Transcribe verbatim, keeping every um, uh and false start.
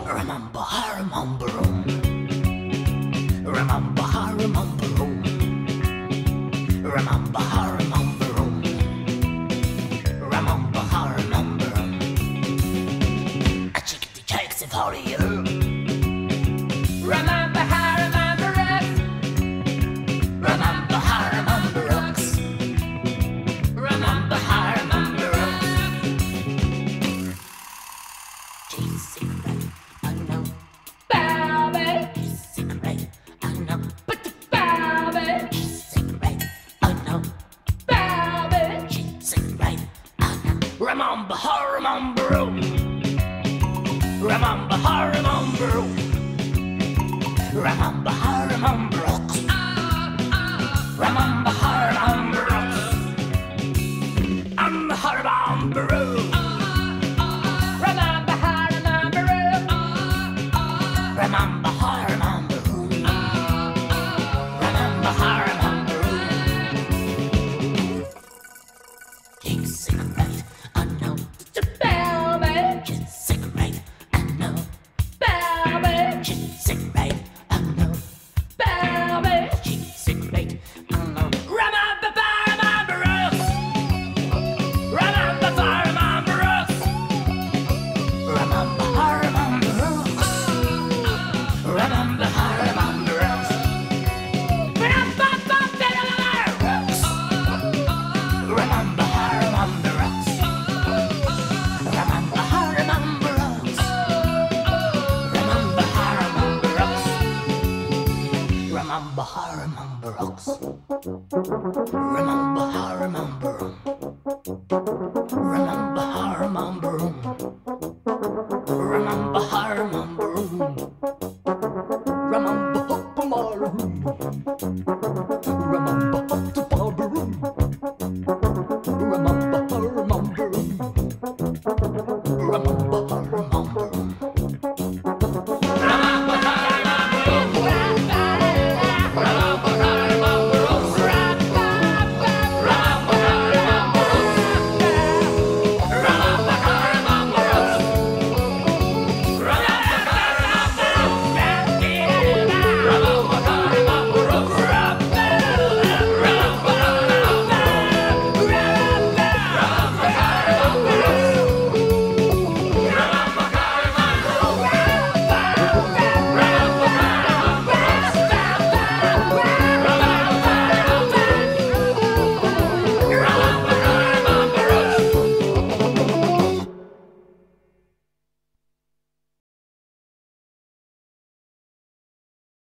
Remember, I remember, remember, I remember, remember, I remember, remember, I remember, a chickadee cakes for you. Remember, I remember us. Remember, I remember us. Remember, I remember us. She's secret, I know. Baby, she's secret, I know. But the baby, she's secret, I know. Baby, she's secret, I know. Remember, I remember. Remember, I remember. Remember.